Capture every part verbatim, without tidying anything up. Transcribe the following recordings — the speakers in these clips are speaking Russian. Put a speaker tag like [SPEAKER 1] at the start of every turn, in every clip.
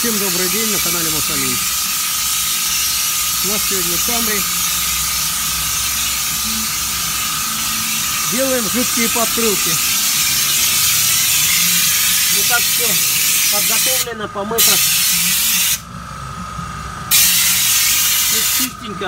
[SPEAKER 1] Всем добрый день на канале Мосамин. У нас сегодня Камри. Делаем жидкие подкрылки. Вот так все подготовлено, помыто. Все чистенько.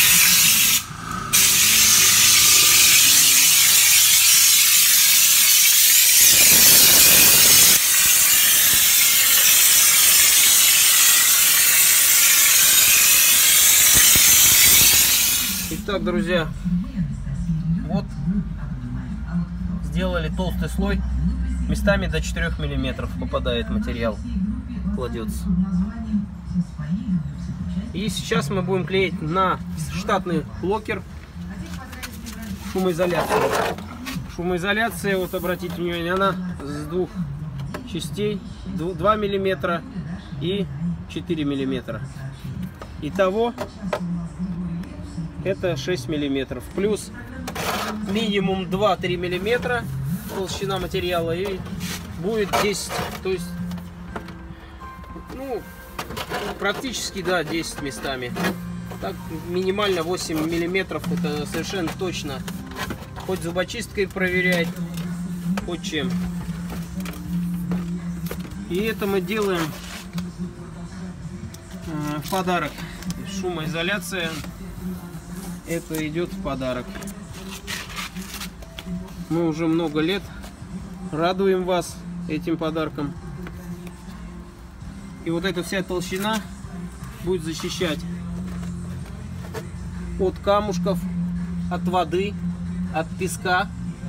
[SPEAKER 1] Итак, друзья, вот сделали толстый слой, местами до четырёх миллиметров попадает материал, кладется. И сейчас мы будем клеить на штатный локер шумоизоляцию. Шумоизоляция, вот обратите внимание, она с двух частей, два миллиметра и четыре миллиметра. Итого это шесть миллиметров, плюс минимум два-три миллиметра толщина материала, и будет десять, то есть ну практически, да, десять местами. Так минимально восемь миллиметров, это совершенно точно. Хоть зубочисткой проверять, хоть чем. И это мы делаем в подарок. Шумоизоляция. Это идет в подарок. Мы уже много лет радуем вас этим подарком. И вот эта вся толщина будет защищать от камушков, от воды, от песка.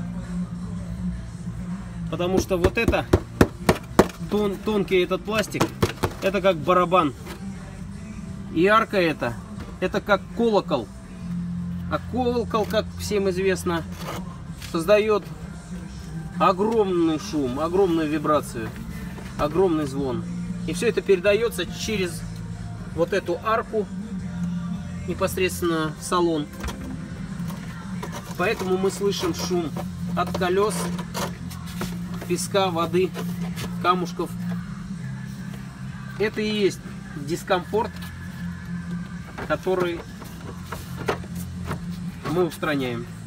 [SPEAKER 1] Потому что вот это тон, тонкий этот пластик, это как барабан. И арка это, это как колокол. А колокол, как всем известно, создает огромный шум, огромную вибрацию, огромный звон. И все это передается через вот эту арку непосредственно в салон. Поэтому мы слышим шум от колес, песка, воды, камушков. Это и есть дискомфорт, который мы устраняем.